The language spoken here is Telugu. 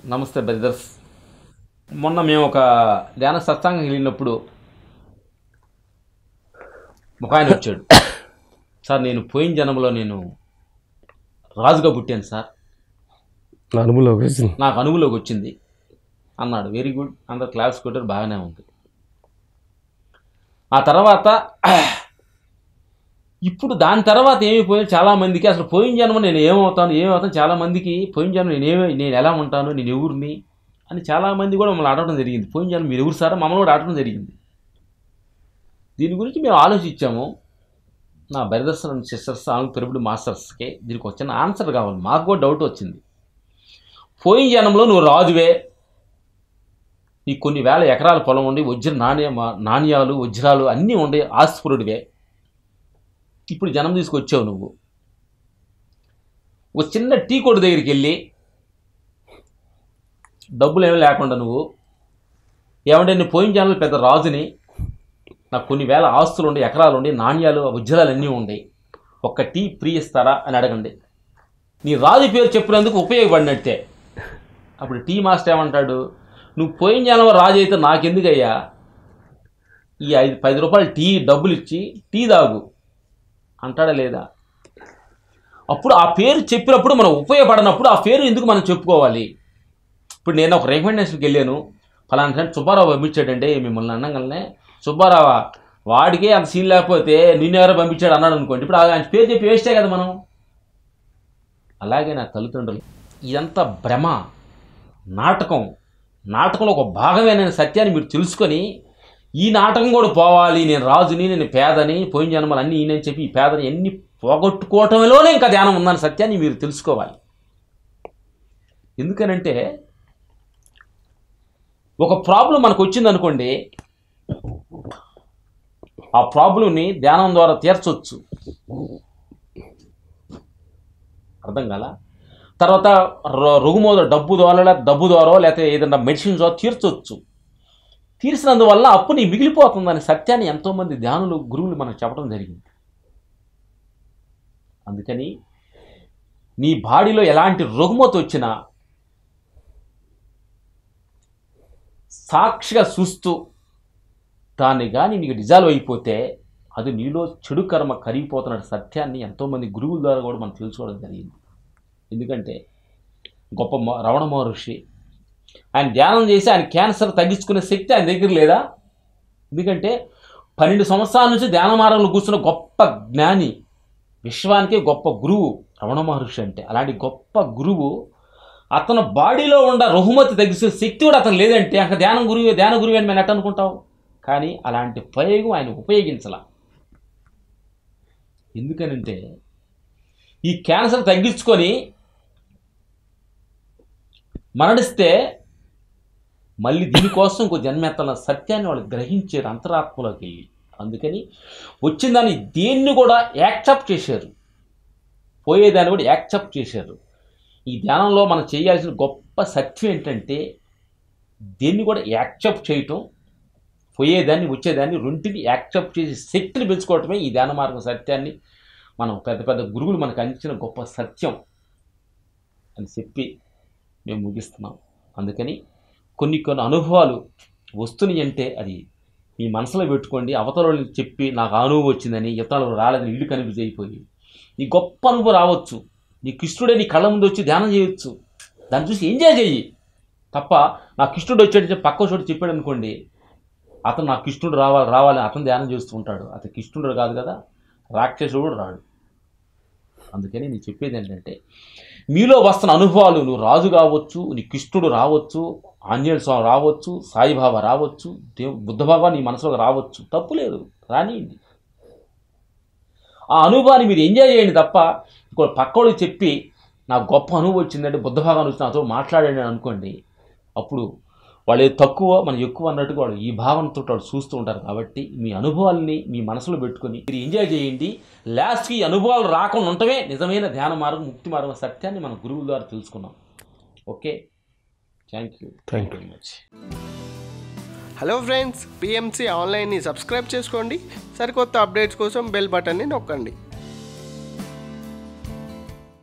నమస్తే బ్రదర్స్. మొన్న మేము ఒక ధ్యాన సత్సంగం వెళ్ళినప్పుడు ఒక ఆయన వచ్చాడు. సార్, నేను పోయిన జన్మలో నేను రాజుగా పుట్టాను సార్, నాకు అనుభవంలోకి వచ్చింది అన్నాడు. వెరీ గుడ్, అందరు క్లాప్స్ కొట్టారు, బాగానే ఉంది. ఆ తర్వాత ఇప్పుడు దాని తర్వాత ఏమైపోయింది, చాలామందికి అసలు పోయిన జన్మ నేను ఏమవుతాను చాలామందికి పోయిన జన్మ నేను ఎలా ఉంటాను, నేను ఎవరిని అని చాలామంది కూడా మమ్మల్ని అడగడం జరిగింది. పోయిన జన్మ మీరు ఎవరు సార్ మమ్మల్ని కూడా అడగడం జరిగింది. దీని గురించి మేము ఆలోచించాము. నా బ్రదర్స్ అండ్ సిస్టర్స్, పెరుగుడు మాస్టర్స్కి దీనికి వచ్చిన ఆన్సర్ కావాలి. మాకు కూడా డౌట్ వచ్చింది. పోయిన జన్మలో నువ్వు రాజువే, నీకు కొన్ని వేల ఎకరాల పొలం ఉండి నాణ్యాలు వజ్రాలు అన్నీ ఉండే ఆస్తిపురుడివే. ఇప్పుడు జన్మ తీసుకొచ్చావు. నువ్వు ఒక చిన్న టీ కొట్టు దగ్గరికి వెళ్ళి డబ్బులు ఏమీ లేకుండా నువ్వు ఏమంటే నేను పోయిన జన్మలో పెద్ద రాజుని, నాకు కొన్ని వేల ఆస్తులు ఉండి ఎకరాలు ఉండి నాణ్యాలు వజ్రాలు అన్నీ ఉండి, ఒక్క టీ ఫ్రీ ఇస్తారా అని అడగండి. నీ రాజు పేరు చెప్పినందుకు ఉపయోగపడినట్టే. అప్పుడు టీ మాస్టర్ ఏమంటాడు, నువ్వు పోయిన జన్మ రాజు అయితే నాకెందుకయ్యా, ఈ 10 రూపాయలు టీ డబ్బులు ఇచ్చి టీ తాగు అంటాడా లేదా? అప్పుడు ఆ పేరు చెప్పినప్పుడు మనం ఉపయోగపడినప్పుడు ఆ పేరు ఎందుకు మనం చెప్పుకోవాలి? ఇప్పుడు నేను ఒక రికమెండేషన్కి వెళ్ళాను, ఫలానా సుబ్బారావు పంపించాడంటే మిమ్మల్ని అనగానే, సుబ్బారావు వాడికే అంత సీన్ లేకపోతే నిన్నెవరో పంపించాడు అన్నాడు అనుకోండి, ఇప్పుడు ఆయన పేరు చెప్పి వేస్టే కదా మనం. అలాగే నా తల్లిదండ్రులు ఇదంతా భ్రమ, నాటకంలో ఒక భాగమైన సత్యాన్ని మీరు తెలుసుకొని ఈ నాటకం కూడా పోవాలి, నేను రాజుని, నేను పేదని, పోయిన జన్మలు అన్నీ ఈయనని చెప్పి ఈ పేదని ఎన్ని పోగొట్టుకోవటంలోనే ఇంకా ధ్యానం ఉందన్న సత్యాన్ని మీరు తెలుసుకోవాలి. ఎందుకనంటే ఒక ప్రాబ్లం మనకు వచ్చిందనుకోండి, ఆ ప్రాబ్లంని ధ్యానం ద్వారా తీర్చవచ్చు. అర్థం కాల? తర్వాత రుగుమోద డబ్బు ద్వారా లేకపోతే ఏదైనా మెడిసిన్స్ ద్వారా తీర్చవచ్చు. తీర్చినందువల్ల అప్పు నీ మిగిలిపోతుందనే సత్యాన్ని ఎంతోమంది ధ్యానులు, గురువులు మనకు చెప్పడం జరిగింది. అందుకని నీ బాడీలో ఎలాంటి రుగ్మత వచ్చినా సాక్షిగా చూస్తూ దాన్ని కానీ నీకు డిజాల్వ్ అయిపోతే అది నీలో చెడు కర్మ కరిగిపోతున్న సత్యాన్ని ఎంతోమంది గురువుల ద్వారా కూడా మనం తెలుసుకోవడం జరిగింది. ఎందుకంటే గొప్ప రమణ మహర్షి ఆయన ధ్యానం చేసి ఆయన క్యాన్సర్ తగ్గించుకునే శక్తి ఆయన దగ్గర లేదా? ఎందుకంటే 12 సంవత్సరాల నుంచి ధ్యాన మార్గంలో కూర్చున్న గొప్ప జ్ఞాని, విశ్వానికి గొప్ప గురువు రమణ మహర్షి అంటే. అలాంటి గొప్ప గురువు అతను బాడీలో ఉన్న రుహుమతి తగ్గించే శక్తి కూడా అతను లేదంటే అక్కడ ధ్యాన గురువు అని మేము ఎట్ట అనుకుంటాం? కానీ అలాంటి ప్రయోగం ఆయన ఉపయోగించాల. ఎందుకనంటే ఈ క్యాన్సర్ తగ్గించుకొని మరణిస్తే మళ్ళీ దీనికోసం ఇంకో జన్మెత్తాల సత్యాన్ని వాళ్ళు గ్రహించారు అంతరాత్మలోకి వెళ్ళి. అందుకని వచ్చిందాన్ని దేన్ని కూడా యాక్సెప్ట్ చేశారు, పోయేదాన్ని కూడా యాక్సెప్ట్ చేశారు. ఈ ధ్యానంలో మనం చేయాల్సిన గొప్ప సత్యం ఏంటంటే దేన్ని కూడా యాక్సెప్ట్ చేయటం, పోయేదాన్ని వచ్చేదాన్ని రెంటిని యాక్సెప్ట్ చేసి శక్తిని పెంచుకోవటమే ఈ ధ్యాన మార్గం సత్యాన్ని మనం పెద్ద పెద్ద గురువులు మనకు అందించిన గొప్ప సత్యం అని చెప్పి మేము ముగిస్తున్నాం. అందుకని కొన్ని అనుభవాలు వస్తున్నాయి అంటే అది మీ మనసులో పెట్టుకోండి. అవతల చెప్పి నాకు అనుభవం వచ్చిందని, ఇతరులు రాలేదని ఇల్లు కనిపించి అయిపోయి నీ గొప్ప అనుభవం రావచ్చు. నీ కృష్ణుడే నీ కళ్ళ ముందు వచ్చి ధ్యానం చేయొచ్చు, దాన్ని చూసి ఎంజాయ్ చెయ్యి తప్ప నా కృష్ణుడు వచ్చాడు పక్క చోటు చెప్పాడు అనుకోండి, అతను నా కృష్ణుడు రావాలని అతను ధ్యానం చేస్తూ ఉంటాడు. అతను కృష్ణుడు కాదు కదా, రాక్షసుడు కూడా రాడు. అందుకని నేను చెప్పేది ఏంటంటే మీలో వస్తున్న అనుభవాలు, నువ్వు రాజు కావచ్చు, నీ కృష్ణుడు రావచ్చు, ఆంజనేయ స్వామి రావచ్చు, సాయిబాబా రావచ్చు, బుద్ధబాబా నీ మనసులోకి రావచ్చు, తప్పు లేదు, రానియండి. ఆ అనుభవాన్ని మీరు ఎంజాయ్ చేయండి తప్ప ఇంకో పక్కోడికి చెప్పి నాకు గొప్ప అనుభవం వచ్చిందంటే బుద్ధభాగాన్ని వచ్చి నాతో మాట్లాడాడు అనుకోండి, అప్పుడు వాళ్ళు తక్కువ మనం ఎక్కువ అన్నట్టుగా వాళ్ళు ఈ భావనతో వాళ్ళు చూస్తూ ఉంటారు. కాబట్టి మీ అనుభవాల్ని మీ మనసులో పెట్టుకొని మీరు ఎంజాయ్ చేయండి. లాస్ట్కి ఈ అనుభవాలు రాకుండా ఉండటమే నిజమైన ధ్యాన మార్గం, ముక్తి మార్గం సత్యాన్ని మన గురువుల ద్వారా తెలుసుకున్నాం. Okay, thank you very much. Hello friends, PMC ఆన్లైన్ని సబ్స్క్రైబ్ చేసుకోండి. సరికొత్త అప్డేట్స్ కోసం బెల్ బటన్ని నొక్కండి.